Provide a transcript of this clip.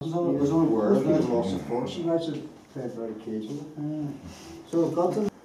was unaware of that loss of force. She likes it played very occasionally. So I've got them.